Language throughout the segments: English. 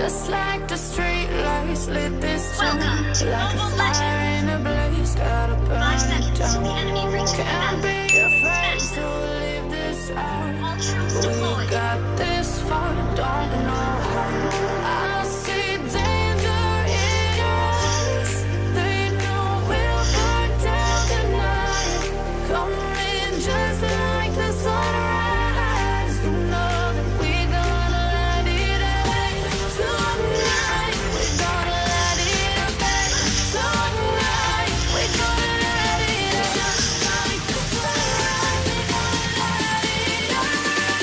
Just like the street lights lit this town, like a fire in a blaze, gotta burn it down. Can't be afraid to leave this out. We got this far, don't know how. I see danger in your eyes. They know we'll burn down the night. Coming just like the sunrise. You know that we gonna let it away. Tonight we gonna let it away. Tonight we gonna let it away. Just like the sunrise, we gonna let it away.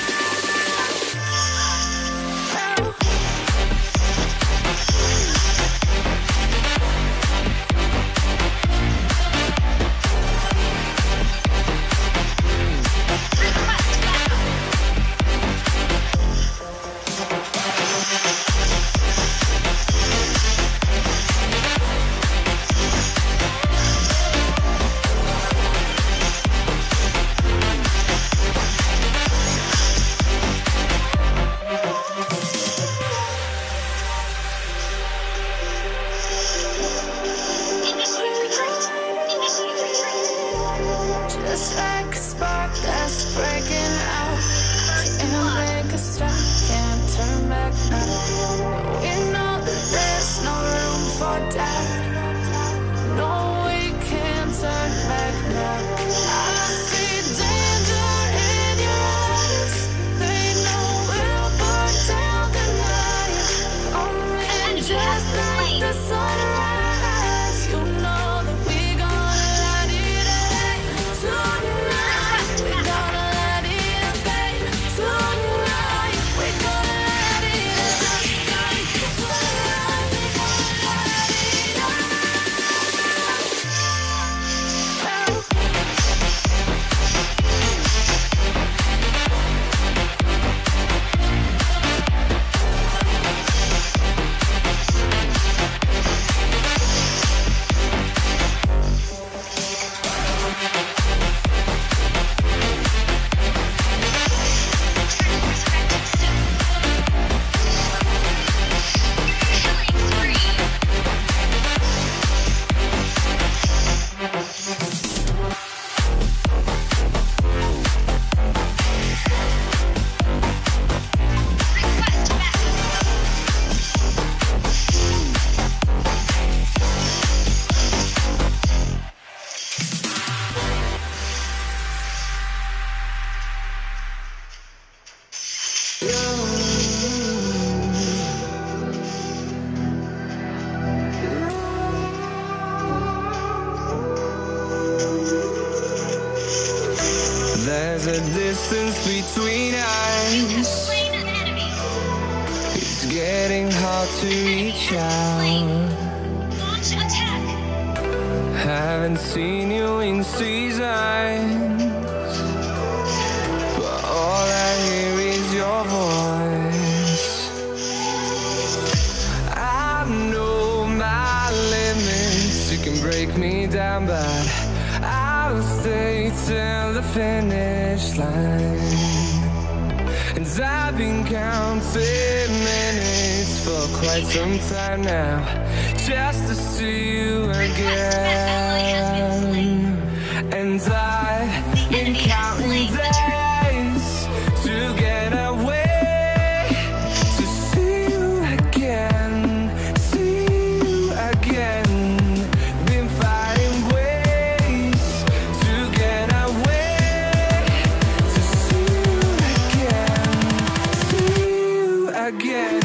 Just like a spark that's breaking out. Can't make a stop, can't turn back now. We know that there's no room for doubt. No, we can't turn back now. I see danger in your eyes. They know we'll burn down the night. Coming just like the sunrise. You know that we gonna let it away. Tonight we gonna let it away. Tonight we gonna let it away. Like the sunrise, we gonna let it away. There's a distance between us. It's getting hard to reach out. Haven't seen you in seasons, but all I hear is your voice. I know my limits. You can break me down, but I'll stay till the finish line. And I've been counting minutes for quite some time now, just to see you again. And I've been counting days to get away, to see you again, see you again. Been finding ways to get away, to see you again, see you again.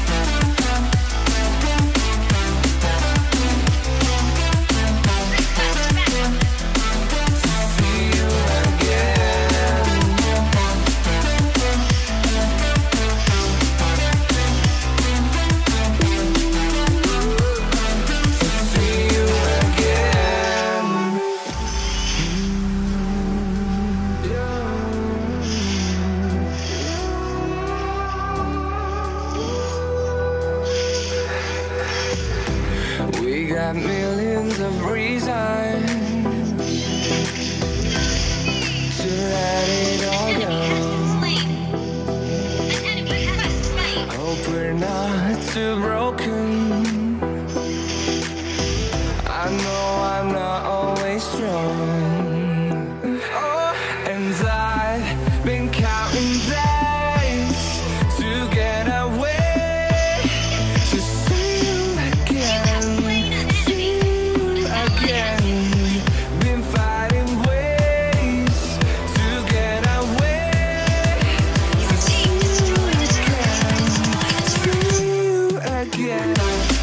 We got millions of reasons to let it all go. Hope we're not too broken. I know I'm not always strong. Oh, and I've been counting days to get away, to see you again, see you again. Been fighting ways to get away, to see you again.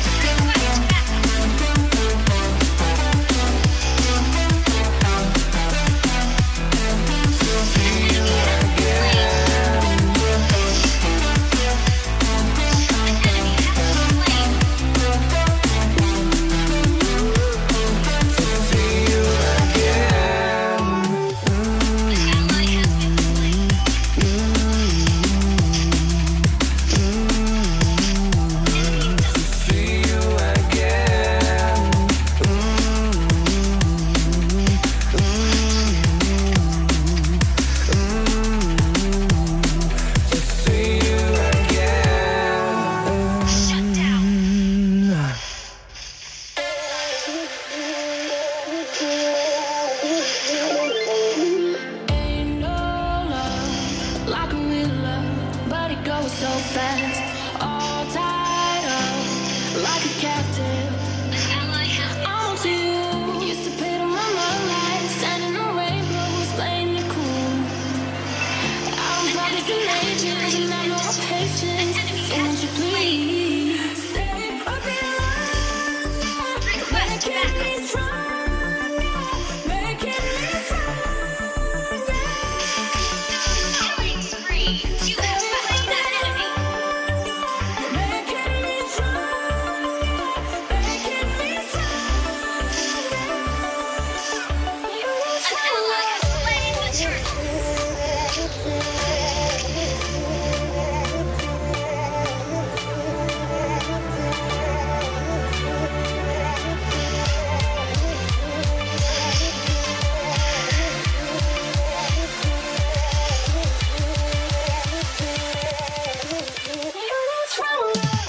Like a real love, but it goes so fast. All tied up, like a captive. I'm to you. Used to pay to my mind like standing on rainbows, playing it cool. I was like this in ages, and I know patience. So won't you please stay a bit longer, making me stronger, making me stronger. What's wrong?